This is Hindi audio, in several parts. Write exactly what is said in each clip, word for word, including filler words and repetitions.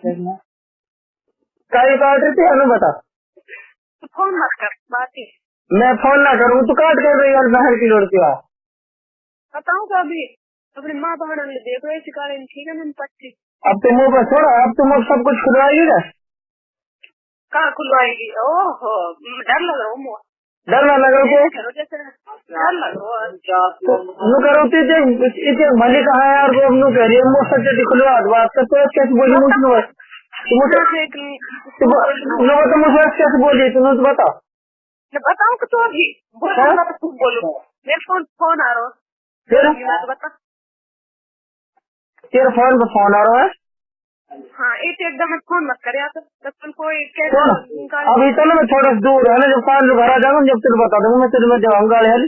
काई काट रही थी अनु बता। तो फोन मत कर बात ही। मैं फोन ना करूँ तो काट कर रही यार बाहर की लड़की आ। बताऊँ का अभी अपनी माँ बहन ने देख रहे शिकारे ठीक है मैंने पच्चीस। अब तुम मुँह पर छोड़ा अब तुम अब सब कुछ खुलवाएगी ना। कहाँ खुलवाएगी? ओहो डर लग रहा हूँ। डर ना लग रहा डर लग रहा नु करो इतने भली कहा है यार वो नु कह रही है मुँह सच्चे खुलवा बात कर तो कैसे बोली मुझे तो मुझे कैसे बोली तुम तो बता बताऊँ कि तो अभी बोलो तू बोलो मेरे फोन फोन आ रहा फिर बता तेरे फोन पे फोन आ रहा है। हाँ एक एकदम फोन मत कर यार तो कोई अभी तो ना मैं थोड़ा दूर है ना जब पाँच लोग घर आ जाऊंगा जब तेरे बता दूंगा मैं तेरे में जाऊंगा यार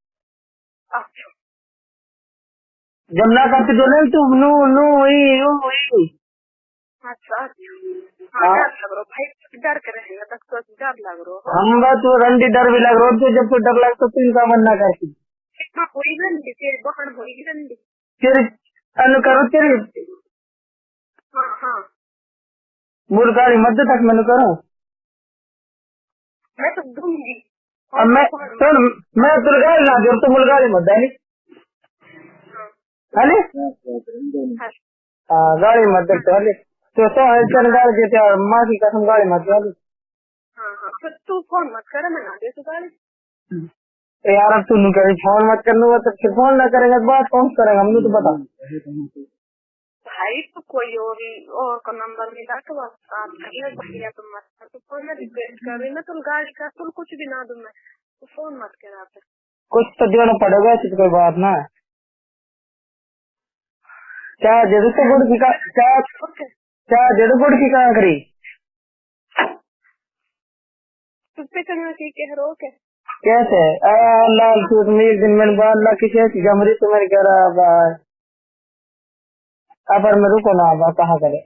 जब ना करती जो नहीं तू नो नो वही वही अच्छा हाँ डर लग रहा भाई डर कर रहेगा तक तो डर लग रहा हम बात तो रंडी डर भी लग रहा है जब तो डर लगता तो इनका मन ना करती कोई रंडी तेरी बहन होगी रंडी तेरी अनु करो तेरी हाँ हाँ मुर्गाड़ी मध्य तक मैंने करूँ मैं तो दूंगी अब मैं तो मैं तुलगाड़ी ना दे तो मुर्गाड़ी मत है नी हाँ गाड़ी मत दे तो तो तो है गाड़ी देते और माँ की कसम गाड़ी मत दे हाँ हाँ तो तू फोन मत कर मैं ना दे तो गाड़ी यार अब तू नहीं करी फोन मत करना तो फिर फोन ना करेगा बात कौन करेगा हमने तो बता भाई तो कोई और और का नंबर मिला तो बस आप कर ले भैया तुम मत तो फोन में रिक्वेस्ट कर रही मैं तुम गाड़ी का तुम कुछ भी ना दूं मैं तो फोन मत कर आप कुछ तो देना पड़ेगा ऐसी कोई बात ना क्या जरूर से गुड़ की क्या क्या जरूर गुड़ की कहा करी तुझ पे चलना की कह रहा हो क्या कैसे लाल सूट में एक दिन मैंने बाल ला किसी ऐसी गमरी तो मैंने कह रहा अब मैं रुको ना अब कहा करे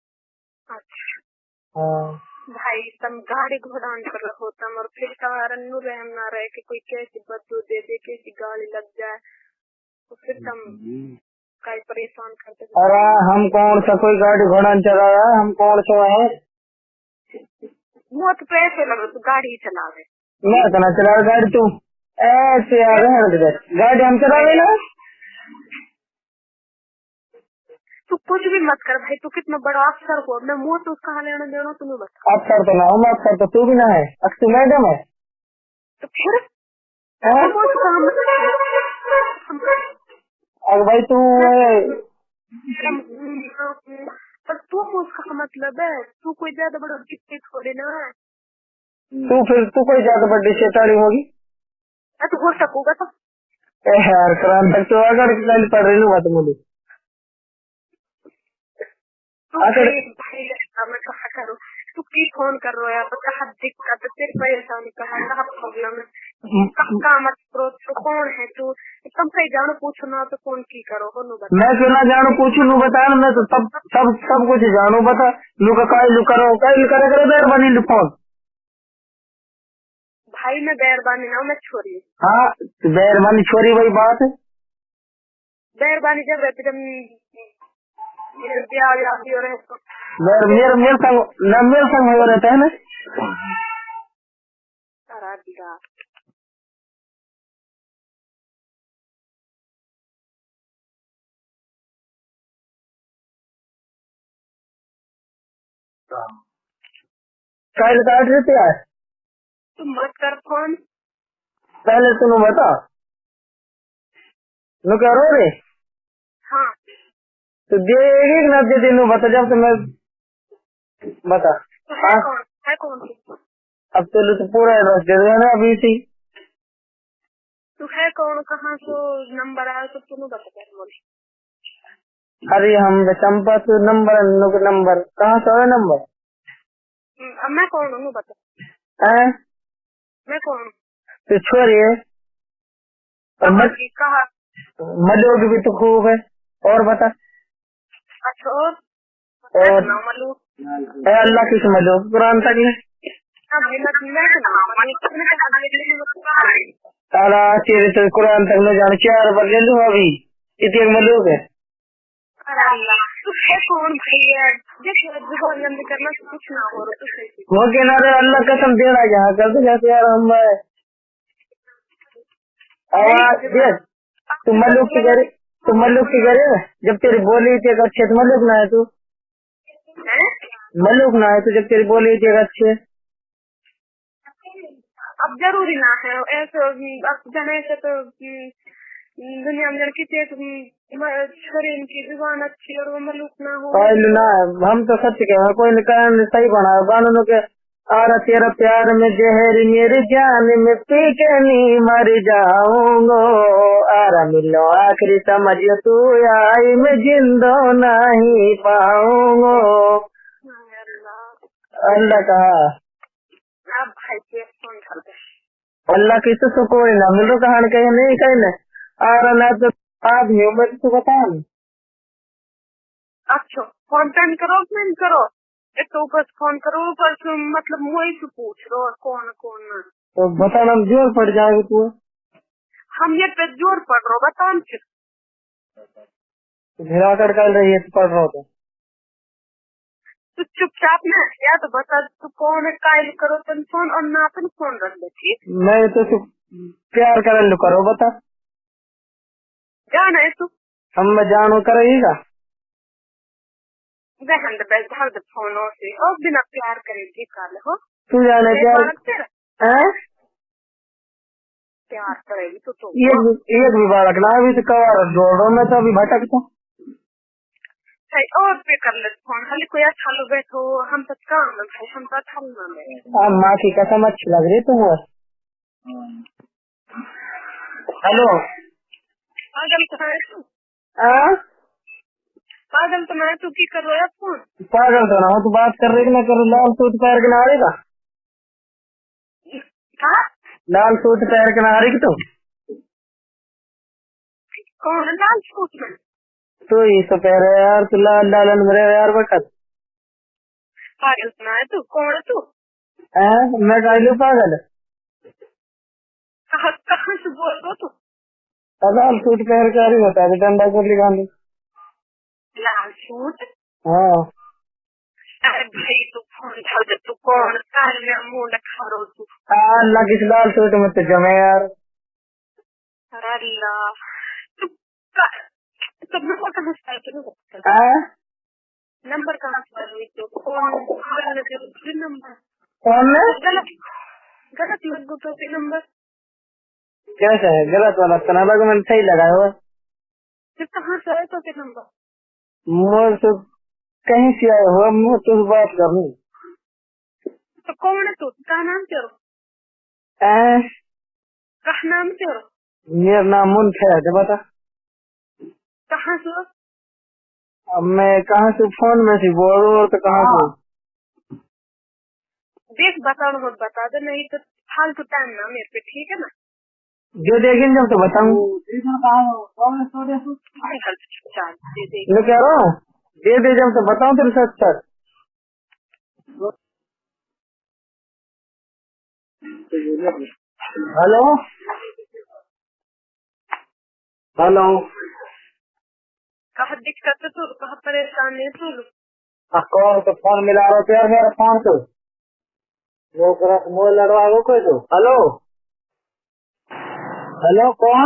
भाई तुम गाड़ी घोड़ा कर रहो तुम और फिर कारण नु रहम ना रहे कि कोई कैसी बदबू दे दे कैसी गाड़ी लग जाए तो फिर तुम कई परेशान करते। अरे हम कौन सा कोई गाड़ी घोड़ा चला रहा है हम कौन सा है वो तो पैसे लगे तू गाड़ी चला रहे मैं कहना चला गाड़ी तू ऐसे आ रहे गाड़ी हम चला रहे ना तू कुछ भी मत कर भाई तू कितना बड़ा अफसर हो मैं मुँह तो उसका लेना देना तुम्हें बता अफसर तो ना हूँ अफसर तो तू भी ना है अब तू मैडम है तो फिर अब भाई तू पर तू उसका मतलब है तू कोई ज्यादा बड़ा गिफ्ट थोड़े ना है तू फिर तू कोई ज्यादा बड़ी शैतानी होगी तो हो सकूंगा तो यार क्रांत तक तो अगर कल पढ़ रही हूँ तो मुझे अगर मैं कहा करूँ तू की फोन कर रहा है कहा दिक्कत तेरी परेशानी कहा कहा प्रॉब्लम है कहा मत करो तो कौन है तू तुम कहीं जानो पूछो ना तो फोन की करो मैं क्यों ना जानो पूछू नू बता मैं तो सब सब सब कुछ जानो बता लू का लू करो कल करे करो मेहरबानी लू फोन भाई मैं मेहरबानी ना मैं छोरी हाँ मेहरबानी छोरी वही बात है मेहरबानी जब रहती जब मेरे मेरे मेरे संग न मेरे संग हो रहता है ना कल काट रहे थे यार तुम मत कर फोन पहले तुम बता नु क्या रो रहे हाँ तो देगी ना दे दिन बता जब तो मैं बता तो है कौन है कौन अब तो तो पूरा एड्रेस दे देना अभी सी तू है कौन कहाँ से नंबर आया तो तू बता कर बोले अरे हम चंपा तो नंबर नंबर कहाँ से है नंबर अब मैं कौन हूँ बता है मैं कौन तो छोड़िए और कहा मलोग भी तो खूब है और बता अच्छा और और मलू अल्लाह की समझो कुरान तक है ताला तेरे तो कुरान तक न जाने चार बार ले लो अभी इतने मलोग है तू है कौन भैया? देख जुबान बंद करना तो कुछ ना हो रहा तो वो किनारे अल्लाह कसम दे रहा यहाँ कर दे जैसे यार हम आवाज देख तू मल्लुक की करे तू मल्लुक की करे जब तेरी बोली थी अच्छे तो मल्लुक ना है तू मल्लुक ना है तू जब तेरी बोली थी अच्छे। अब जरूरी ना है ऐसे अब जाने से तो दुनिया में लड़की थे छोरी इनकी जुबान अच्छी और वो मल्लुक ना हो ना हम तो सच कह कोई निकाल सही बना कानूनों के और तेरा प्यार में जहर मेरी जान में पी के नहीं मर जाऊंगा आरा मिलो आखिरी समझ तू आई मैं जिंदा नहीं पाऊंगा अल्लाह कहा अब भाई के फोन करते अल्लाह की तो कोई ना मिलो कहानी कहीं नहीं कहीं नहीं आरा ना तो आदमी मैं तो बता अच्छा फोन पेन करो पेन करो एक तो बस फोन करो पर मतलब वही से पूछ लो कौन कौन तो बता हम जोर पड़ जाएगा तू हम ये पे जोर पड़ रहा बता हम घेरा कर कर रही है तो पढ़ रहा था तू चुपचाप ना या तो बता तू कौन है कायल करो तुम फोन और ना तुम फोन रख दे ठीक मैं तो तू प्यार कर लो करो बता जाना है तू हम मैं जानू करेगा बहन दे बैठ दे फोन से और बिना प्यार करेगी काल हो तू जाने प्यार हैं प्यार करेगी तो तो ये एक भी बालक ना अभी तो कवर जोड़ो मैं तो अभी भटकता सही और पे कर ले फोन खाली कोई अच्छा लो बैठो हम तो काम में भाई हम तो अच्छा में अब माँ की कसम अच्छी लग रही तुम हेलो पागल तो है तू पागल तो मैं तू की कर रहा है फोन पागल तो ना हो तू बात कर रही ना कर लाल सूट पैर के नारे का हाँ लाल सूट पैर के नारे की तुम कौन लाल सूट में तो ये तो पैर है यार तू लाल लाल मेरे यार वक्त पागल तो ना है तू कौन है तू है मैं कह लू पागल कहाँ कहाँ से बोल रहा तू लाल सूट पैर के रही होता है डंडा को लिखा लाल सूट हाँ अरे भाई तू फोन उठा दे तू कौन काल में मुंह लखा रो तू अल्लाह किस लाल सूट में तो जमे यार अरे अल्लाह तू तो नंबर कहाँ से आया हाँ नंबर कहाँ से आया तो कौन गलत नंबर कौन है गलत गलत लोगों तो नंबर कैसा है गलत वाला तो लगा मैंने सही लगाया हुआ फिर कहाँ से आया तो नंबर मोर से कहीं से आया हुआ मुझे तो बात करनी तो कौन है तू क्या नाम तेरा क्या नाम तेरा मेरा नाम मुंश है बता कहाँ से अब मैं कहाँ से फोन में से बोल रहा हूँ तो कहाँ से देख बता मत बता दे नहीं तो फालतू टाइम ना मेरे पे ठीक है ना जो देखेंगे जब तो बताऊँ मैं कह रहा हूँ दे दे जब तो बताऊँ तेरे साथ सर हेलो हेलो कहा दिक्कत है तू कहा परेशान है तू कौन तो फोन मिला रहा हो यार मेरा फोन तो वो मोबाइल लड़वा दो कोई तो हेलो हेलो कौन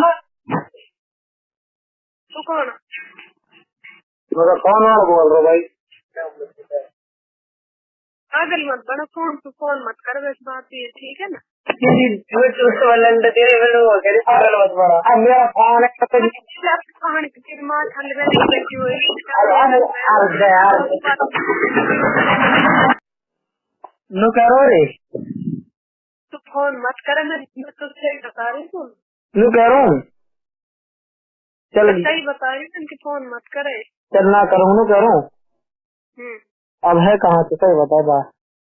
तू कौन मेरा कौन और बोल रहा भाई पागल मत बड़ा फोन तू फोन मत कर बस बात ये ठीक है ना तेरे पागल मत बड़ा अब मेरा फोन है कहानी तेरी माँ ठंड में नहीं बैठी हुई नु करो रे तू फोन मत कर मैं तुझसे बता रही हूँ नु करो चल सही बता रही हूँ कि फोन मत करे चल ना करूँ नु करूँ अब है कहाँ तो सही बता बात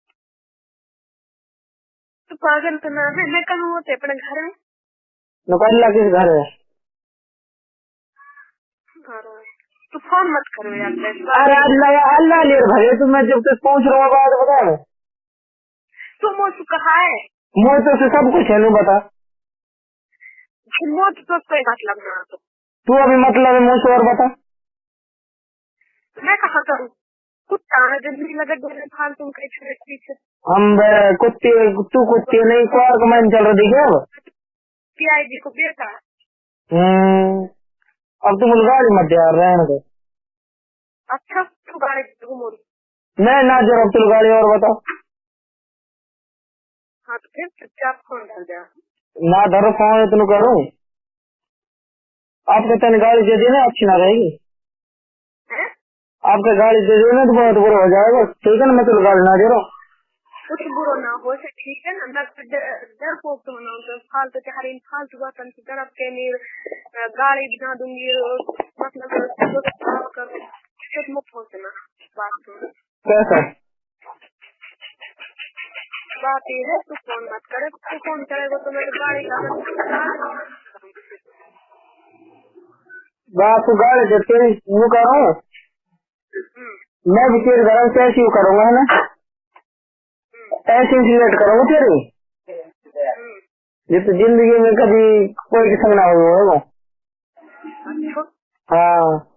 तू पागल तो ना है मैं कहाँ होते अपने घर में नुकल्ला किस घर है तू फोन मत करो यार अरे अल्लाह अल्लाह ले भले तू मैं जब तक पहुँच रहा हूँ बात बता तू मुझसे कहा है मुझे तो से सब कुछ है नहीं बता मुझ तो कोई मतलब ना तो तू अभी मतलब है मुझसे और बता मैं कहा करूँ कुत्ता है जिंदगी लगा दे फालतू कहीं छोड़ पीछे हम कुत्ते तू कुत्ते नहीं कुआर को मैंने चल रहा देखे अब पीआई जी को बेटा हम्म अब तुम गाड़ी मत यार रहने दो। अच्छा तू गाड़ी घूमो मैं ना जरा तुम गाड़ी और बताओ। हाँ तो फिर चुपचाप फोन डाल दिया ना धरो फोन इतना करूँ आपके तन गाड़ी दे देना अच्छी ना रहेगी। आपके गाड़ी दे देना तो बहुत बुरा हो जाएगा ठीक है ना मैं तो गाड़ी ना दे रहा हूँ कुछ बुरा ना हो से ठीक है ना मैं डर पोक तो ना तो फालतू के हर इन फालतू बातन की तरफ के नहीं गाड़ी बना दूंगी मतलब कर मुक्त हो से ना बात सुन कैसा बात ये है तू फोन मत करे तू फोन करेगा तो मेरी गाड़ी का बात तो गाड़ी दे तेरी यू कर रहा हूँ मैं भी तेरे घर से ऐसे यू करूँगा है ना ऐसे लेट करूँगा तेरी ये तो जिंदगी में कभी कोई किस्म ना हुआ है वो। हाँ